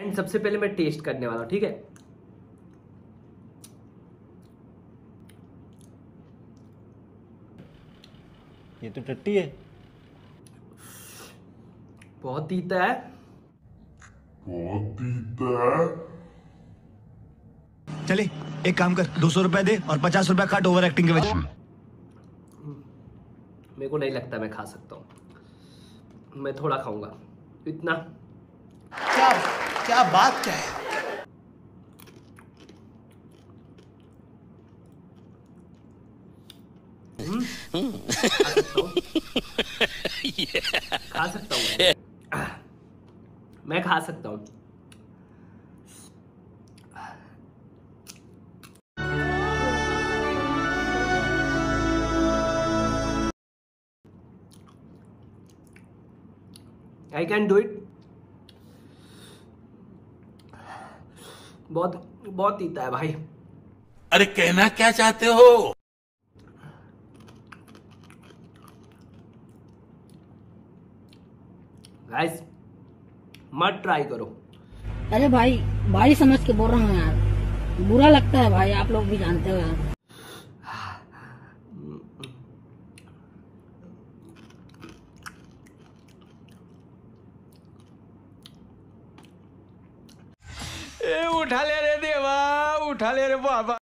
And सबसे पहले मैं टेस्ट करने वाला हूँ, ठीक है। ये तो टट्टी है। बहुत तीता है। चले एक काम कर, 200 रुपए दे और 50 रुपए काट ओवर एक्टिंग के वजह। मेरे को नहीं लगता मैं खा सकता हूँ, मैं थोड़ा खाऊंगा। इतना क्या क्या बात क्या है। खा सकता हूँ मैं खा सकता हूँ। I can do it। बहुत बहुत तीता है भाई। अरे कहना क्या चाहते हो? गाइस मत ट्राई करो। अरे भाई भाई समझ के बोल रहा हूँ यार, बुरा लगता है भाई, आप लोग भी जानते हो यार। उठा ले रे देवा, उठा ले रे बाबा।